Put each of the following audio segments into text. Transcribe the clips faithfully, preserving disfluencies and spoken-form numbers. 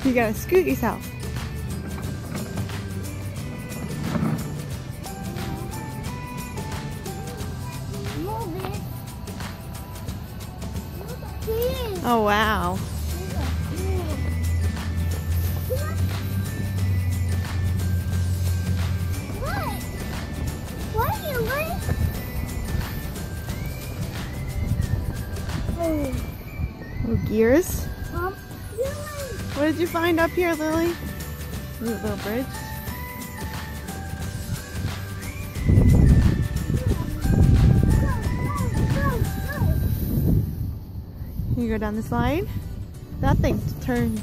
You gotta scoot yourself. Oh wow. What? What are you doing? Oh. Oh, gears. Um, What did you find up here, Lily? Ooh, little bridge. You go down the slide. That thing turns.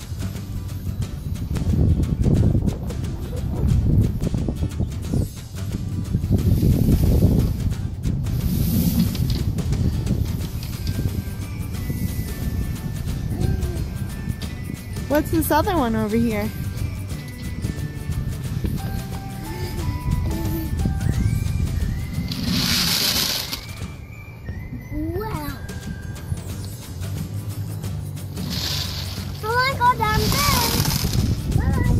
What's this other one over here? Wow. I want to go down there. Bye.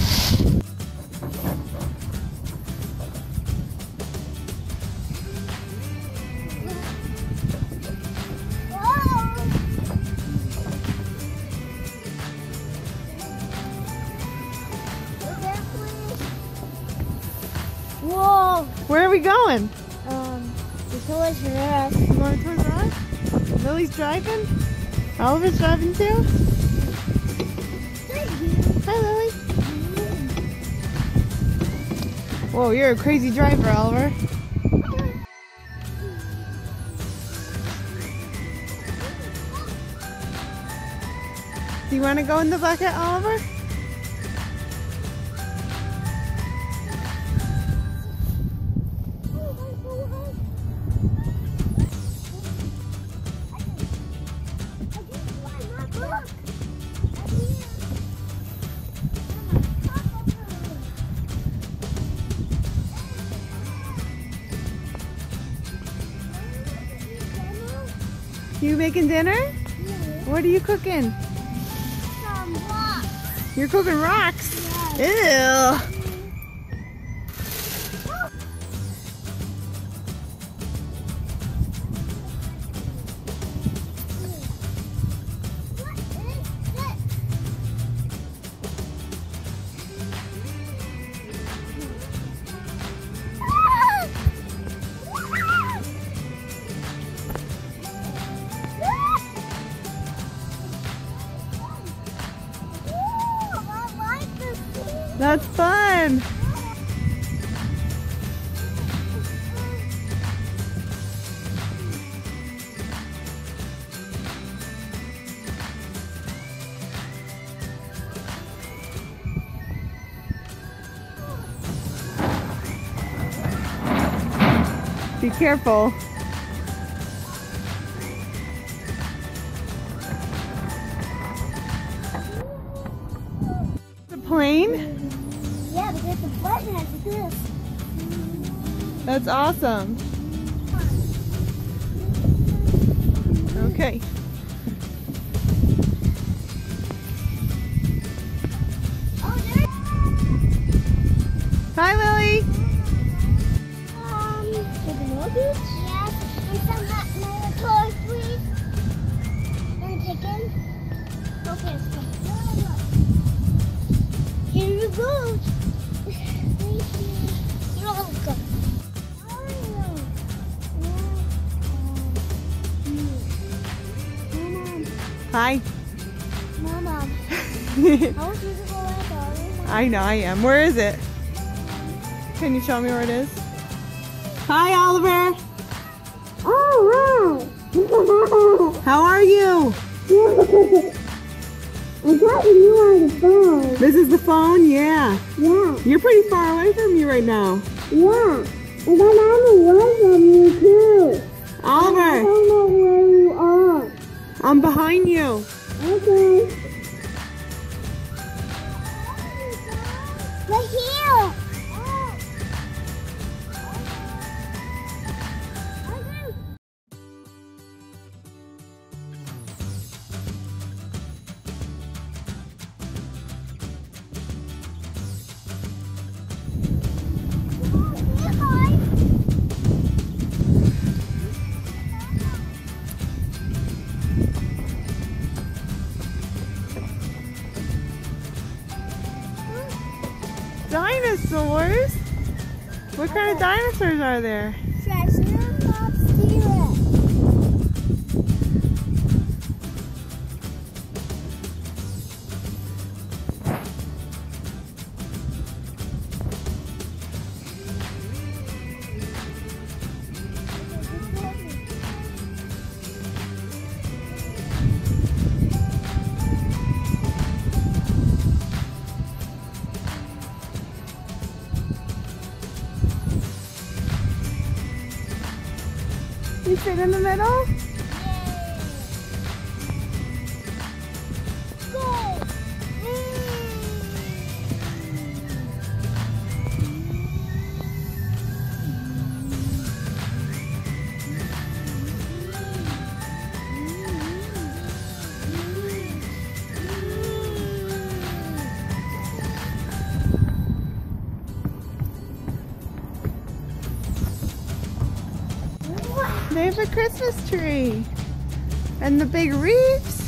Whoa! Where are we going? Um, the Toys R Us. You going towards us? Lily's driving? Oliver's driving too? Hi, Lily. Whoa, you're a crazy driver, Oliver. Do you want to go in the bucket, Oliver? You making dinner? Yeah. What are you cooking? Some rocks. You're cooking rocks? Yeah. Ew. That's fun. Be careful. The plane? Yeah, because the button has this. That's awesome. Okay. Oh, there. Hi, Lily. Um, with the mortgage? Yes. And some hot milk toys, please. And chicken. Okay, so. Here you go. You're welcome. Hi. Mom, Mom. I want you to go like that. I know I am. Where is it? Can you show me where it is? Hi, Oliver. Oh, wow. How are you? I thought you were on the phone. This is the phone? Yeah. Yeah. You're pretty far away from me right now. Yeah. And then I'm away from you too. I Oliver, don't know where you are. I'm behind you. Okay. We're here. Dinosaurs? What kind of dinosaurs are there? Triceratops T-Rex. You sit in the middle? Go! They have a Christmas tree. And the big wreaths.